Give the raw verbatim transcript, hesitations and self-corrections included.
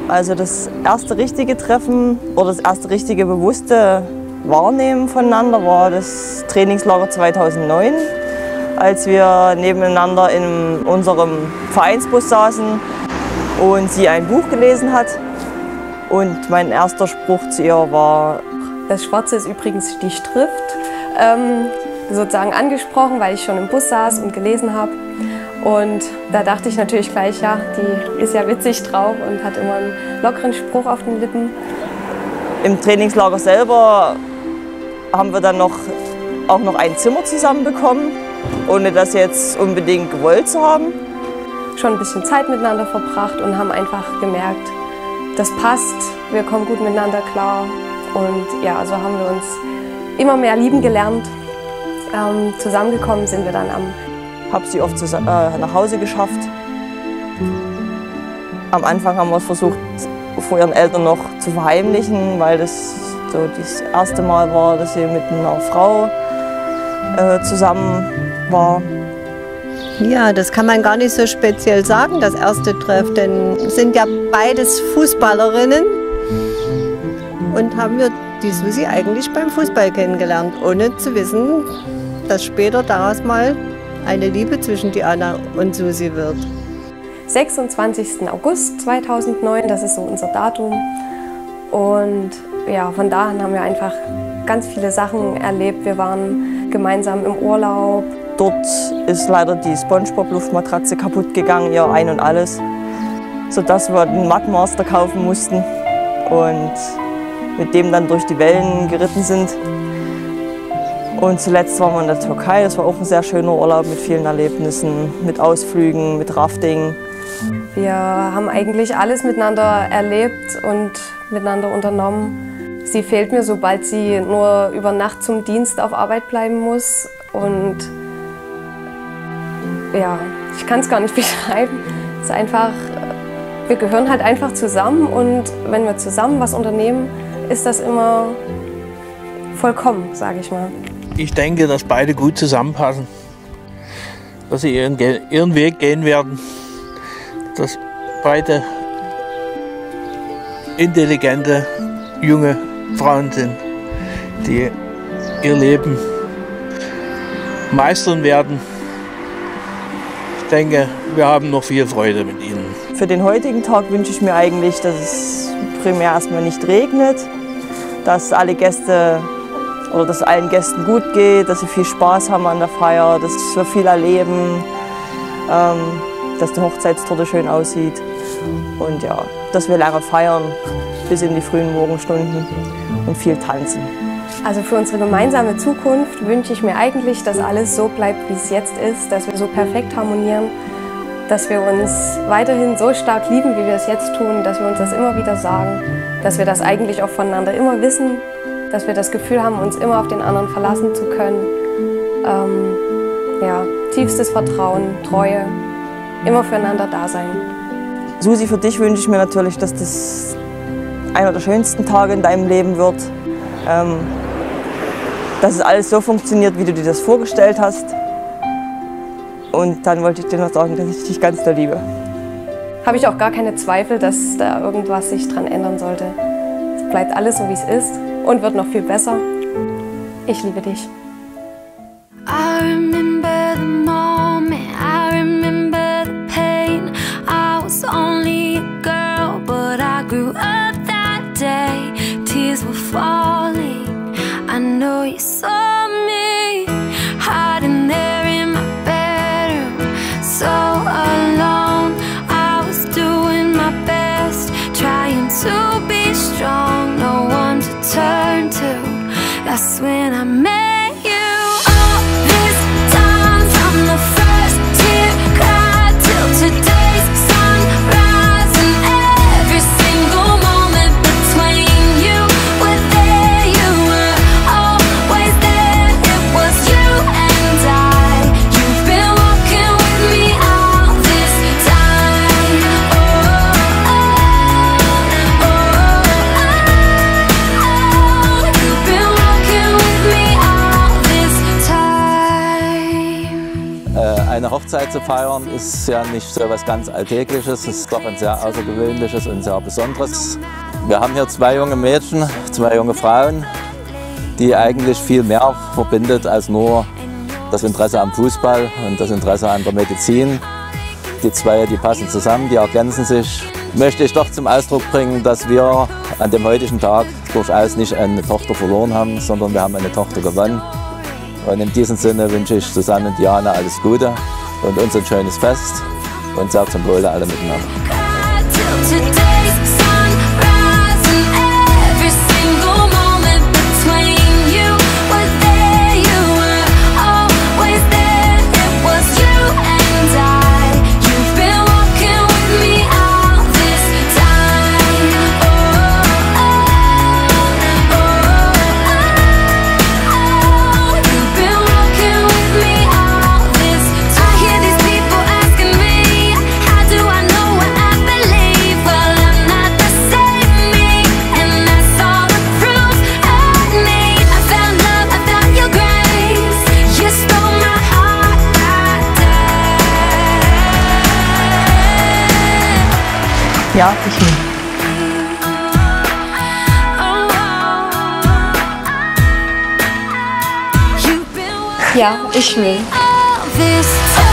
Also das erste richtige Treffen oder das erste richtige bewusste Wahrnehmen voneinander war das Trainingslager zweitausendneun, als wir nebeneinander in unserem Vereinsbus saßen und sie ein Buch gelesen hat. Und mein erster Spruch zu ihr war: Das Schwarze ist übrigens die Schrift, ähm, sozusagen angesprochen, weil ich schon im Bus saß und gelesen habe. Und da dachte ich natürlich gleich, ja, die ist ja witzig drauf und hat immer einen lockeren Spruch auf den Lippen. Im Trainingslager selber haben wir dann noch, auch noch ein Zimmer zusammen bekommen, ohne das jetzt unbedingt gewollt zu haben. Schon ein bisschen Zeit miteinander verbracht und haben einfach gemerkt, das passt, wir kommen gut miteinander klar. Und ja, so haben wir uns immer mehr lieben gelernt. Ähm, zusammengekommen sind wir dann am Habe sie oft äh, nach Hause geschafft. Am Anfang haben wir es versucht, vor ihren Eltern noch zu verheimlichen, weil das so das erste Mal war, dass sie mit einer Frau äh, zusammen war. Ja, das kann man gar nicht so speziell sagen, das erste Treffen, denn es sind ja beides Fußballerinnen und haben wir die Susi eigentlich beim Fußball kennengelernt, ohne zu wissen, dass später daraus mal eine Liebe zwischen Diana und Susi wird. sechsundzwanzigsten August zweitausendneun, das ist so unser Datum. Und ja, von da an haben wir einfach ganz viele Sachen erlebt. Wir waren gemeinsam im Urlaub. Dort ist leider die SpongeBob-Luftmatratze kaputt gegangen, ihr Ein und Alles, sodass wir einen Mudmaster kaufen mussten und mit dem dann durch die Wellen geritten sind. Und zuletzt waren wir in der Türkei. Das war auch ein sehr schöner Urlaub mit vielen Erlebnissen, mit Ausflügen, mit Rafting. Wir haben eigentlich alles miteinander erlebt und miteinander unternommen. Sie fehlt mir, sobald sie nur über Nacht zum Dienst auf Arbeit bleiben muss. Und ja, ich kann es gar nicht beschreiben. Es ist einfach, wir gehören halt einfach zusammen und wenn wir zusammen was unternehmen, ist das immer vollkommen, sage ich mal. Ich denke, dass beide gut zusammenpassen, dass sie ihren, ihren Weg gehen werden, dass beide intelligente, junge Frauen sind, die ihr Leben meistern werden. Ich denke, wir haben noch viel Freude mit ihnen. Für den heutigen Tag wünsche ich mir eigentlich, dass es primär erstmal nicht regnet, dass alle Gäste oder dass allen Gästen gut geht, dass sie viel Spaß haben an der Feier, dass wir viel erleben, ähm, dass die Hochzeitstorte schön aussieht und ja, dass wir lange feiern bis in die frühen Morgenstunden und viel tanzen. Also für unsere gemeinsame Zukunft wünsche ich mir eigentlich, dass alles so bleibt, wie es jetzt ist, dass wir so perfekt harmonieren, dass wir uns weiterhin so stark lieben, wie wir es jetzt tun, dass wir uns das immer wieder sagen, dass wir das eigentlich auch voneinander immer wissen, dass wir das Gefühl haben, uns immer auf den anderen verlassen zu können. Ähm, ja, tiefstes Vertrauen, Treue, immer füreinander da sein. Susi, für dich wünsche ich mir natürlich, dass das einer der schönsten Tage in deinem Leben wird. Ähm, dass es alles so funktioniert, wie du dir das vorgestellt hast. Und dann wollte ich dir noch sagen, dass ich dich ganz doll liebe. Habe ich auch gar keine Zweifel, dass da irgendwas sich dran ändern sollte. Es bleibt alles so, wie es ist und wird noch viel besser. Ich liebe dich. I remember the moment, I remember the pain. I was only a girl, but I grew up that day. Tears were falling, I know you saw me hiding there in my bedroom, so alone. I was doing my best, trying to be strong, no one to turn to. That's when I met you. All this time, from the first tear cried till today's sunrise, and every single moment between you were there. You were always there. It was you and I. You've been walking with me all this time. Oh, oh, oh, oh, oh. You've been walking with me all Eine Hochzeit zu feiern ist ja nicht so etwas ganz Alltägliches, es ist doch ein sehr Außergewöhnliches und sehr Besonderes. Wir haben hier zwei junge Mädchen, zwei junge Frauen, die eigentlich viel mehr verbindet als nur das Interesse am Fußball und das Interesse an der Medizin. Die zwei, die passen zusammen, die ergänzen sich. Möchte ich doch zum Ausdruck bringen, dass wir an dem heutigen Tag durchaus nicht eine Tochter verloren haben, sondern wir haben eine Tochter gewonnen. Und in diesem Sinne wünsche ich Susanne und Diana alles Gute und uns ein schönes Fest und sehr zum Wohle alle miteinander. Ja, ich will. Ja, ich will.